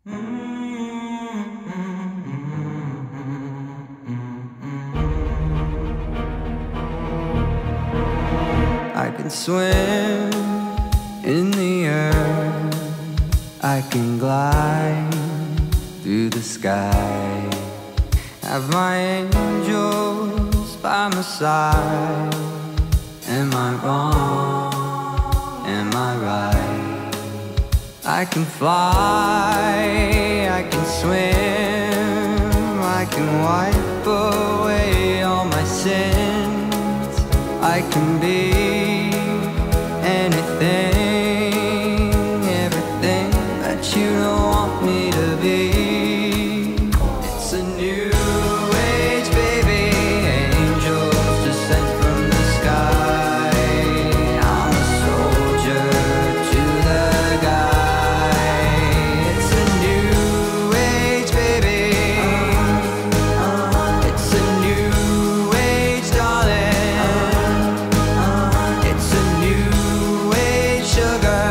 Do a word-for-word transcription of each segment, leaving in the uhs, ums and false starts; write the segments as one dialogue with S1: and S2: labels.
S1: I can swim in the air, I can glide through the sky, have my angels by my side. Am I wrong? Am I right? I can fly, I can swim, I can wipe away all my sins. I can be anything, everything that you don't want me to be. It's a new age, baby, angels just sent from the sky. I'm a soldier to the guy. It's a new age, baby. It's a new age, darling. It's a new age, sugar.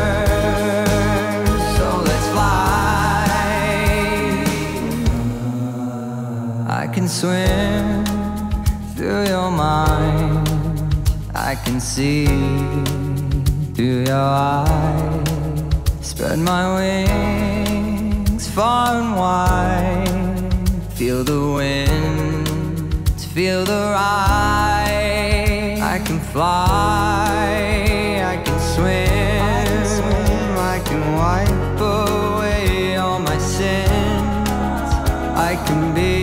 S1: So let's fly. I can swim through your mind, I can see through your eyes. Spread my wings far and wide, feel the wind, feel the ride. I can fly, I can swim, I can wipe away all my sins. I can be